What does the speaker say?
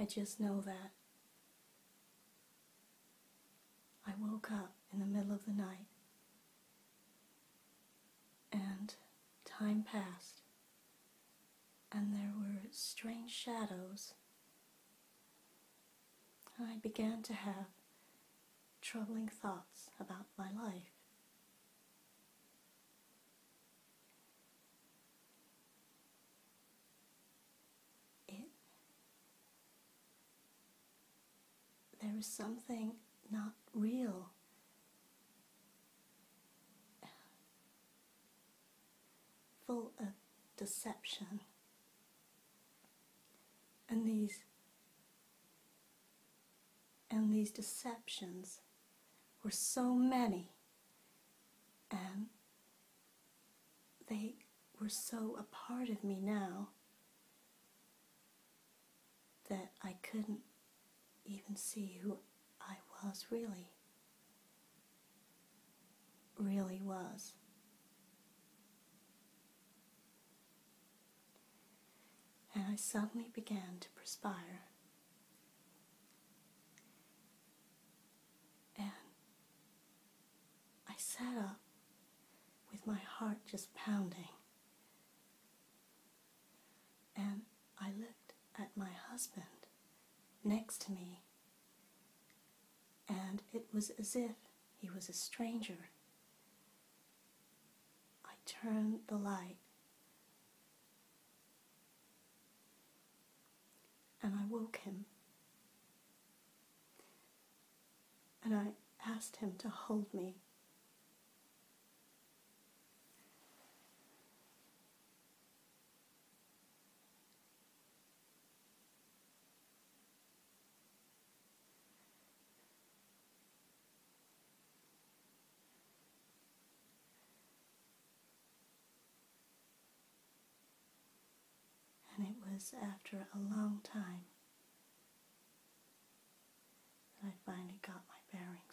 just know that I woke up in the middle of the night and time passed and there were strange shadows and I began to have troubling thoughts about my life. There was something not real, full of deception, and these deceptions were so many, and they were so a part of me now that I couldn't even see who I was really was. And I suddenly began to perspire. And I sat up with my heart just pounding. And I looked at my husband next to me, and it was as if he was a stranger. I turned the light, and I woke him, and I asked him to hold me. And it was after a long time that I finally got my bearings.